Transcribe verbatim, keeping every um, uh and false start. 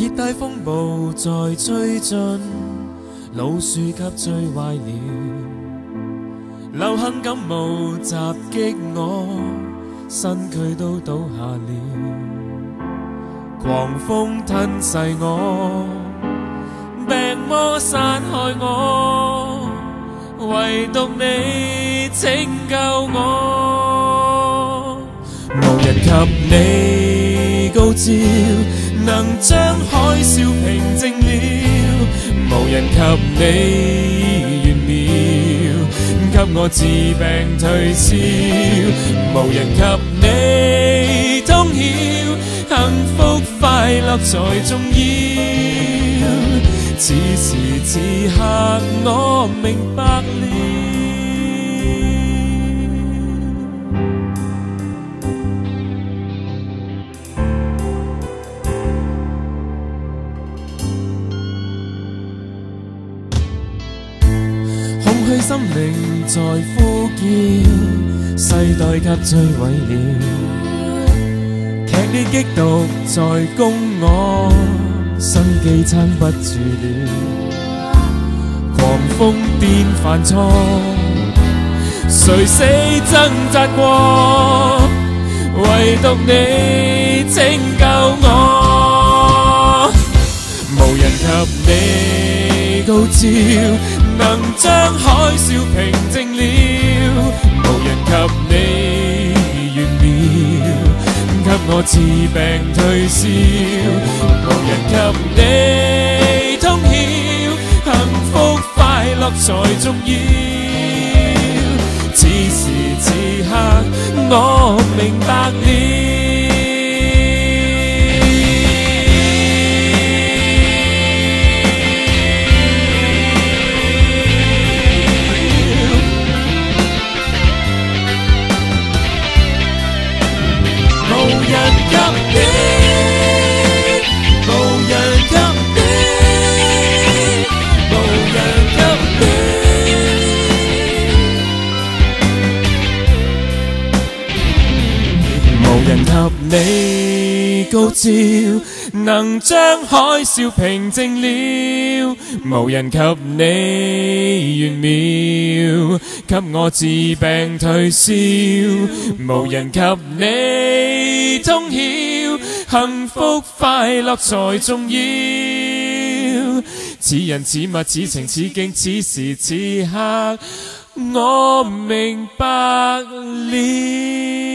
熱帶風暴在追進，老樹給追壞了，流行感冒襲擊我，身軀都倒下了，狂風吞噬我，病魔殺害我，唯獨你拯救我，無人及你高照，能將海嘯平靜了，無人及你玄妙，給我治病退燒，無人及你通曉，幸福快樂才重要，此時此刻我明白了。心靈在呼叫，世代給摧毀了，劇烈激毒在攻我，生機撐不住了，狂風癲犯錯，誰死掙扎過，唯獨你拯救我，無人及你高照，能將海嘯平靜了，無人及你玄妙，給我治病退燒，無人及你通曉，幸福快樂才重要，此時此刻我明白了。你高照，能將海嘯平靜了，無人及你玄妙，給我治病退燒，無人及你通曉，幸福快樂才重要，此人此物此情此景，此時此刻我明白了。